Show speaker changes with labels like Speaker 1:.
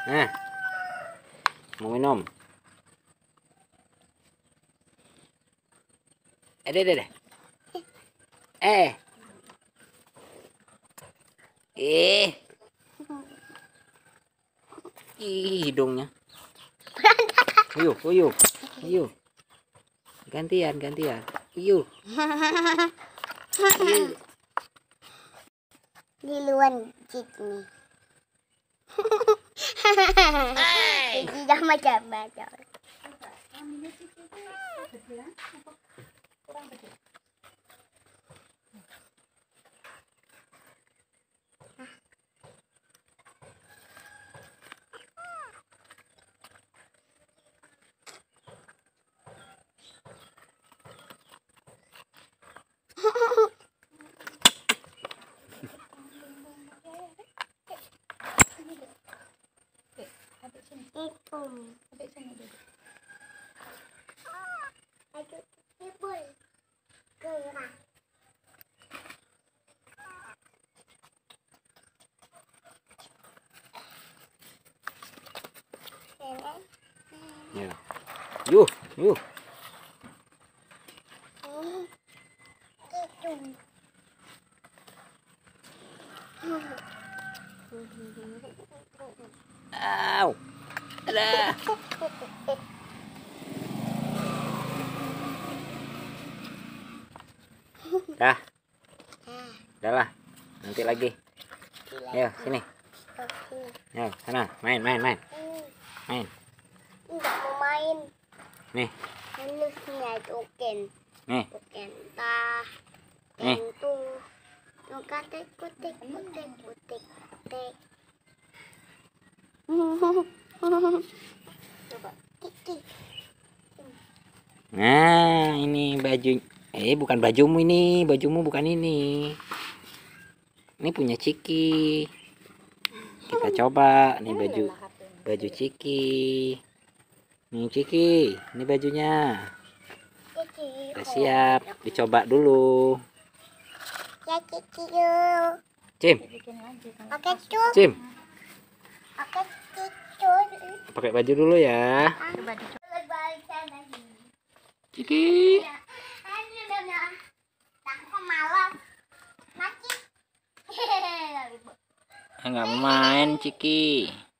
Speaker 1: Nah, mau minum. Deh. Eh. Ih, hidungnya. Yuk. Gantian. Yuk.
Speaker 2: Duluan Cik nih. Tidak macam-macam.
Speaker 1: Ya. Yuk. Au. Ada. Dah. Udahlah. Nanti lagi. Ayo, sini. Ayo, sana. Main.
Speaker 2: Enggak mau main.
Speaker 1: Nih.
Speaker 2: Halusnya token.
Speaker 1: Nih.
Speaker 2: Token tah.
Speaker 1: Nih.
Speaker 2: Tentu. Kutek. Coba.
Speaker 1: Nah, ini baju. Bukan bajumu ini. Bajumu bukan ini. Ini punya Ciki. Kita coba. Nih baju Ciki. Nih Ciki. Ini bajunya. Udah siap. Dicoba dulu.
Speaker 2: Ya Ciki yuk.
Speaker 1: Cim.
Speaker 2: Oke cuk.
Speaker 1: Cim.
Speaker 2: Oke cuk.
Speaker 1: Pakai baju dulu ya. Ciki. Nggak mau main Ciki.